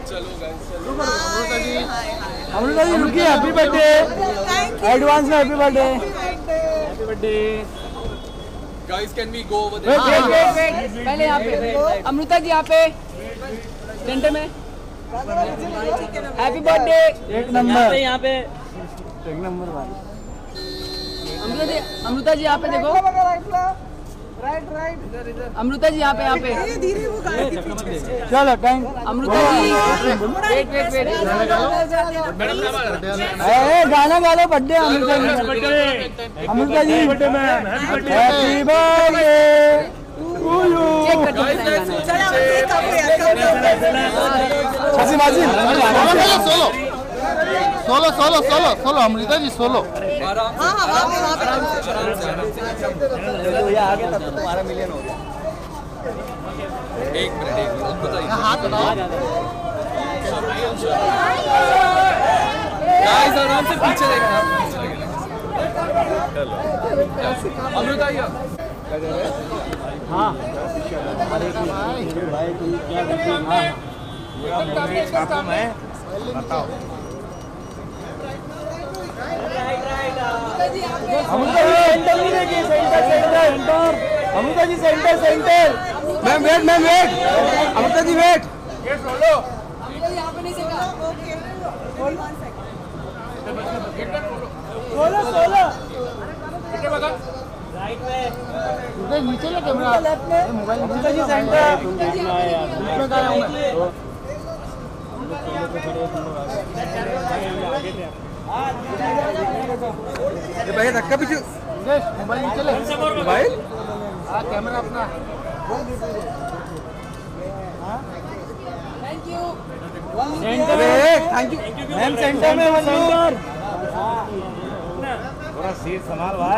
चलो गाइस अमृता जी रुकिए, happy birthday advance में, happy birthday, happy birthday guys. Can we go over there? Wait पहले यहाँ पे अमृता जी, यहाँ पे सेंटर में हैप्पी बर्थडे। एक नंबर, यहाँ पे एक नंबर भाई। अमृता जी यहाँ पे देखो, अमृता जी यहाँ पे चलो थैंक। अमृता जी वेट गाना गा लो, birthday Amrita ji, Amrita ji happy birthday to you. Solo solo solo solo Amrita ji solo. आगे तब तो तुम्हारा मिलियन हो गया। एक मिनट अब बताइए। हाथ बनाओ गाइस, आराम से पीछे देखना। अमृता जी हाँ भाई तुम क्या मैं बताओ। अमृता जी सेंटर नहीं देखिए, centre centre Amrita ji centre centre. Ma'am wait Amrita ji wait. Solo नीचे लगे मोबाइल। अमृता जी सेंटर भैया धक्का पीछे मोबाइल नीचे ले, मोबाइल कैमरा अपना। थैंक यू मैम सेंटर में थोड़ा सीट संभाल भाई।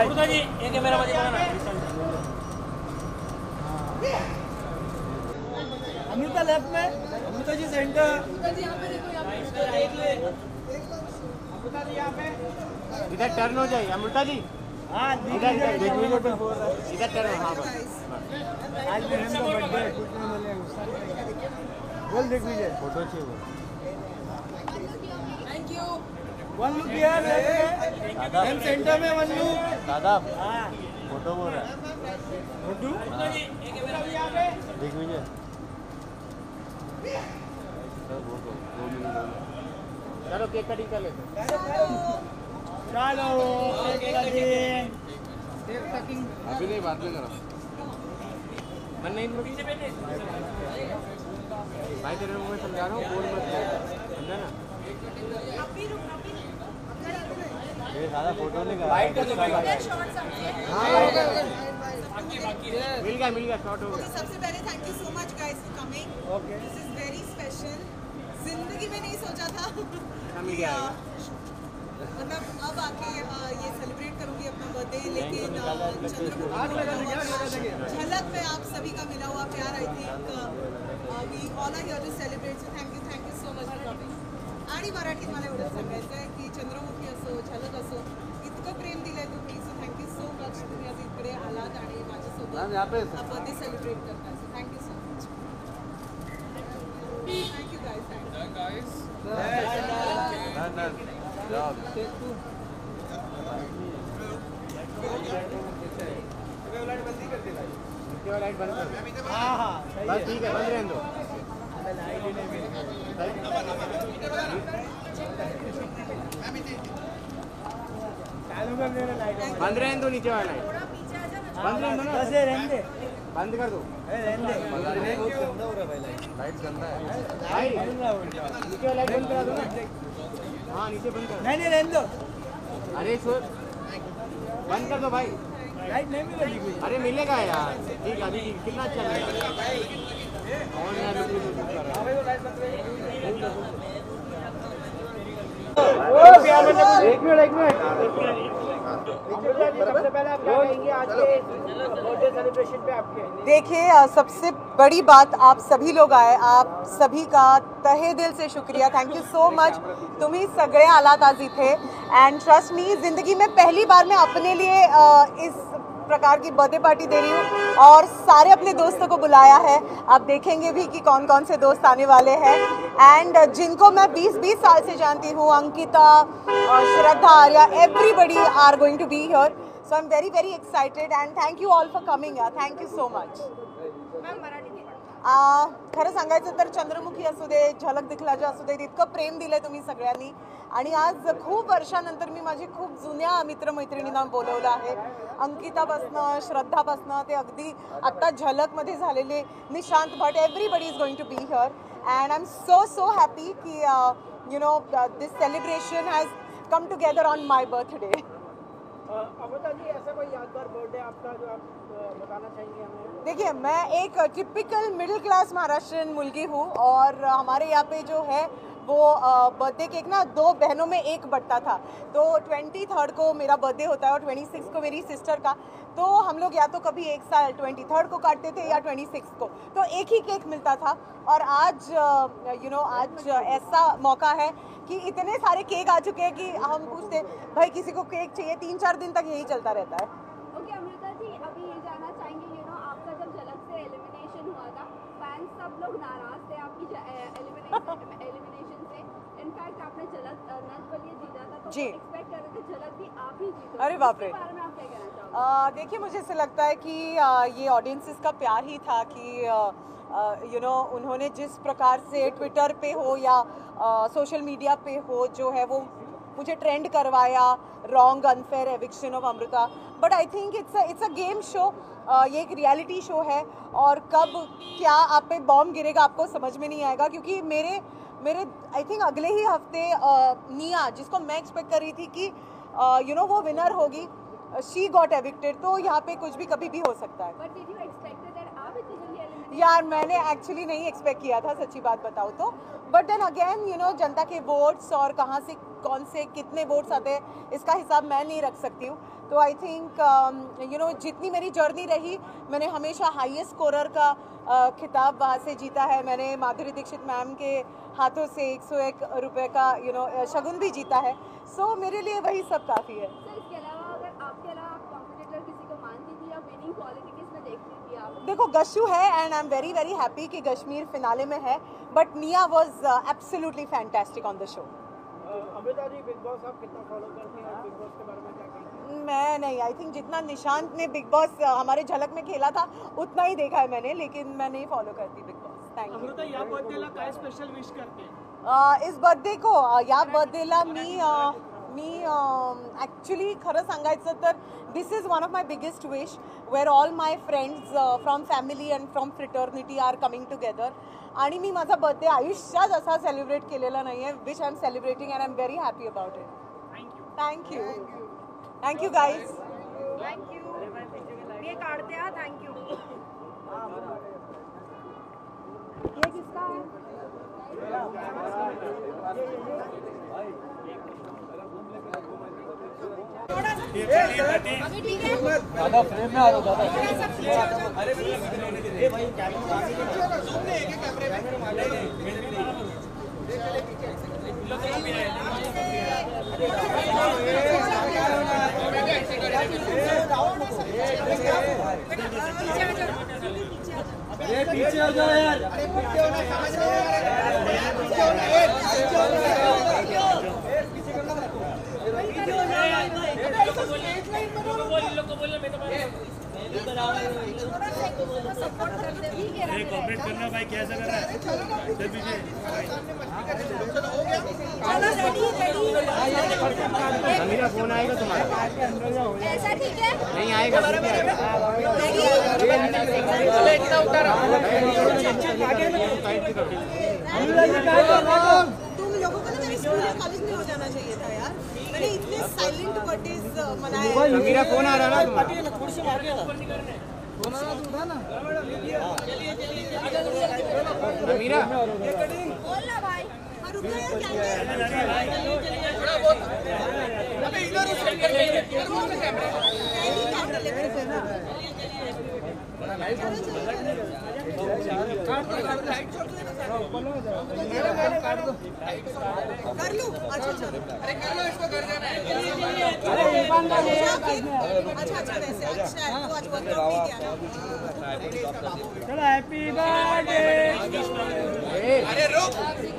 अमृता लेफ्ट में, अमृता जी सेंटर। इधर टर्न हो जाइए अमृता जी। हाँ इधर टर्न। हाँ आज बहन का बर्थडे कुछ नहीं मिलेगा, बोल देख लीजिए फोटो चाहिए वो। Thank you. वन लुक यार, मैम सेंटर में वन लुक। दादा फोटो बोल रहा है, फोटो देख लीजिए। चलो केक कटिंग कर लेते। चलो केक कटिंग अभी नहीं, बाद में करो। मन नहीं भाई, तेरे को मैं समझा रहा हूँ, बोल मत, समझा ना। ये सारा फोटो नहीं कर वाइट कर दो भाई। मिल गया शॉट हो गया। सबसे पहले thank you so much guys for coming. Okay this is very special. जिंदगी में नहीं सोचा था मिल गया। मतलब अब आके ये सेलिब्रेट करूंगी अपना बर्थडे, लेकिन झलक में आप सभी का मिला हुआ प्यार, I think we all are here to celebrate, so thank you so much for coming. आणि मराठीत मला एवढंच सांगायचं आहे की चंद्रमुखी असो, झलक असो, इतकं प्रेम दिलंय तुम्ही, सो थँक्यू सो मच. तुम्ही आज इकडे आलात आणि माझ्यासोबत बर्थडे सेलिब्रेट करताय, so thank you so much. Thank you guys. Light बंद कर। हाँ बस ठीक है, बंद रहने दो। बंद रहने दो, नीचे वाला लाइट बंद रहने दो ना, रहने दे, बंद कर दो, लाइट गंदा है भाई, नीचे वाला लाइट बंद करा दो ना। हाँ नीचे बंद कर, नहीं रहने दो। अरे सर बंद कर दो भाई, लाइट नहीं मिलेगी। अरे मिलेगा यार, ठीक है, कितना अच्छा लगेगा। कौन यार एक मिनट सबसे पहले आप क्या कहेंगे आज के बर्थडे सेलिब्रेशन पे आपके? देखिए, सबसे बड़ी बात आप सभी लोग आए, आप सभी का तहे दिल से शुक्रिया. Thank you so much. तुम्ही सगळे आलात आज इथे, अँड ट्रस्ट मी, जिंदगी में पहली बार मैं अपने लिए इस प्रकार की बर्थडे पार्टी दे रही हूँ और सारे अपने दोस्तों को बुलाया है। आप देखेंगे भी कि कौन कौन से दोस्त आने वाले हैं एंड जिनको मैं 20-20 साल से जानती हूँ, Ankita, Shraddha, Arya, everybody are going to be here. So I am very very excited and thank you all for coming. Thank you so much. खरं सांगायचं तर चंद्रमुखी असू दे, झलक दिखलाजा असू दे, इतकं प्रेम दिलंय तुम्ही सगळ्यांनी आणि आज खूप वर्षानंतर मी माझी खूप जुन्या मित्रमैत्रिणींना बोलवलं आहे. अंकितापासनं, श्रद्धापासनं ते अगदी आत्ता झलकमध्ये झालेले Nishant Bhatt, everybody is going to be here and I am so happy की you know this celebration has come together on my birthday. Amrita ji, ऐसा कोई यादगार बर्थडे आपका जो आप बताना चाहेंगे हमें? देखिए, मैं एक टिपिकल मिडिल क्लास महाराष्ट्रियन मुलगी हूँ और हमारे यहाँ पे जो है वो बर्थडे केक ना 2 बहनों में एक बंटता था. तो 23rd को मेरा बर्थडे होता है और 26 को मेरी सिस्टर का. तो हम लोग या तो कभी एक साल 23rd को काटते थे या 26 को, तो एक ही केक मिलता था. और आज यू नो आज ऐसा मौका है कि इतने सारे केक आ चुके हैं कि हम पूछते भाई किसी को केक चाहिए, 3-4 दिन तक यही चलता रहता है. ओके अमृता जी, अभी ये जानना चाहेंगे यू नो आपका जब झलक से एलिमिनेशन हुआ था, फैंस सब लोग नाराज थे आपकी एलिमिनेशन से. इनफैक्ट आपने झलक नच बलिए जीता था, तो जी एक्सपेक्ट कर रहे थे झलक भी आप ही जीतो. अरे बाप रे. इसके बारे में आप क्या कहना चाहोगे? देखिए, मुझे ऐसा लगता है कि ये ऑडियंसेस का प्यार ही था कि यू नो उन्होंने जिस प्रकार से ट्विटर पे हो या सोशल मीडिया पे हो जो है वो मुझे ट्रेंड करवाया, wrong unfair eviction of Amrita. But I think it's a game show. ये एक रियलिटी शो है और कब क्या आप पे बॉम्ब गिरेगा आपको समझ में नहीं आएगा. क्योंकि मेरे आई थिंक अगले ही हफ्ते निया, जिसको मैं एक्सपेक्ट कर रही थी कि यू नो वो विनर होगी, शी गॉट एविक्टेड. तो यहाँ पे कुछ भी कभी भी हो सकता है. But did you expected that आप इतनी जल्दी eliminate? यार, मैंने एक्चुअली नहीं एक्सपेक्ट किया था, सच्ची बात बताऊँ तो. But then again you know जनता के वोट्स और कहाँ से कौन से कितने वोट्स आते हैं इसका हिसाब मैं नहीं रख सकती हूँ. तो आई थिंक यू नो जितनी मेरी जर्नी रही, मैंने हमेशा हाईएस्ट स्कोरर का खिताब वहाँ से जीता है. मैंने माधुरी दीक्षित मैम के हाथों से 101 रुपये का यू नो शगुन भी जीता है. सो मेरे लिए वही सब काफ़ी है. सर, इसके अलावा अगर आपके अलावा आप कॉम्पिटिटर किसी को मानती थी या विनिंग क्वालिटी किसमें देखती थी आप? देखो, गशु है and I am very very happy कि कश्मीर फिनाले में है. But Nia was absolutely fantastic on the show. Amrita ji, Bigg Boss आप कितना फॉलो करती हैं और बिग बॉस के बारे में क्या कहेंगे? मैं नहीं, आई थिंक जितना निशांत ने बिग बॉस हमारे झलक में खेला था उतना ही देखा है मैंने, लेकिन मैं नहीं फॉलो करती Bigg Boss. Thank you. Amrita, या बर्थडेला काय स्पेशल विश करते? इस बर्थडे को या बर्थडेला मी ॲक्च्युली खरं सांगायचं तर this is one of my biggest wish where all my friends from family and from fraternity are coming together. आणि मी माझा बर्थडे आयुष्यात असा सेलिब्रेट केलेला नाही आहे, which I am celebrating and I am very happy about it. Thank you. Thank you guys. Thank you. मी काढते हा. थँक्यू. ये किसका है? अभी ठीक है. दादा फ्रेम में आ रहा हूँ दादा. पीछे आ जाओ यार. कॉपरेट करना भाई, कैसा कर रहा है? मेरा फोन आएगा तुम्हारा. ऐसा ठीक है? नहीं आएगा. तुम लोगों को ना मेरे स्कूल या कॉलेज में हो जाना चाहिए था यार. मैंने इतने साइलेंट बर्थडेज मनाए. मेरा फोन आ रहा है ना. मीरा, बोल ना भाई. हाँ, रुको यार, क्या है? कर लूं? अच्छा चलो। अरे कर लो इसको कर देना है। अच्छा वैसे अच्छा है तो आज वर्कआउट नहीं किया ना। चलो हैप्पी बर्थडे। अरे रुक।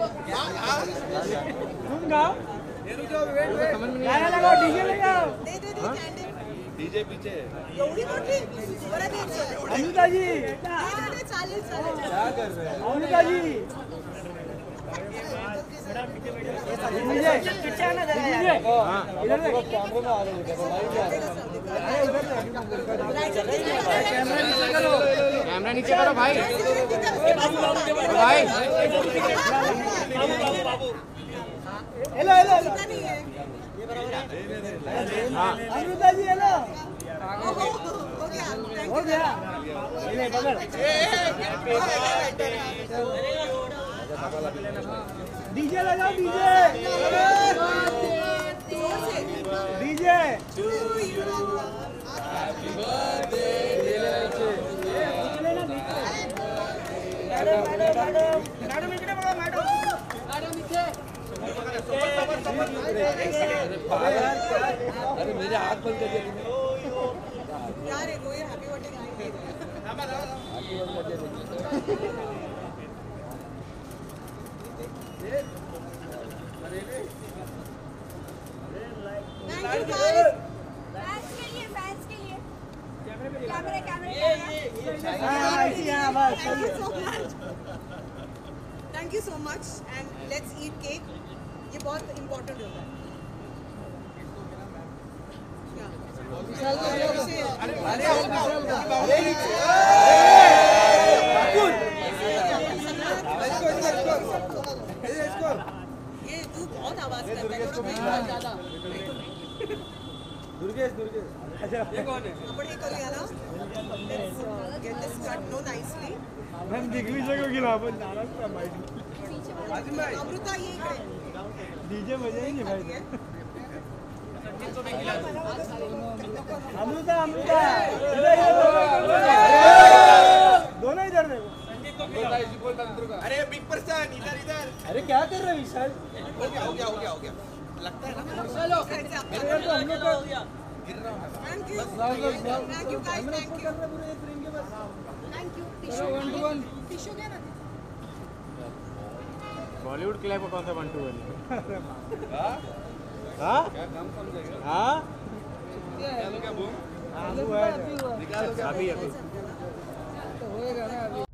तुम गाओ। गाना लगाओ, डीजे लगाओ। दे कैंडल। डीजे पीछे एवढी मोठी बरं दे अमृता जी, चालेल चालेल क्या कर रहे हैं? अमृता जी डीजे पीछे आना जरा यार। इधर देखो, कैमरे में आ रहे हो। कैमरा नीचे करो भाई। भाई हेलो हेलो नहीं है अमृता जी हेलो। हो गया हो गया। ये बगल डीजे लगाओ, डीजे डीजे। मैडम इकडे बघा मैडम। अरे मेरे हाथ बंद कर दिया यार ये कोई हैप्पी बर्थडे गाएंगे थैंक यू गाइस फैंस के लिए कैमरे हां बस। Thank you so much and let's eat cake ये बहुत इम्पोर्टेंट होता है ये तू बहुत आवाज करता है थोड़ा ज्यादा दुर्गेश आपण हे करूया ना let's get this cut no nicely ma'am Digvijay को गेला आपण नाराज का माहिती। अमृता ये इकडे डीजे बजाएंगे भाई। अमृता अमृता दोनों इधर देखो। अरे बिग पर्सन इधर इधर अरे क्या कर रहे हो विशाल? हो गया लगता है ना चलो अरे यार तो हम लोग को thank you guys thank you thank you tissue क्या ना बॉलीवुड क्लैप कौन सा 1 2 1? हाँ हाँ क्या बूम हाँ वो है निकालो क्या अभी होएगा ना अभी।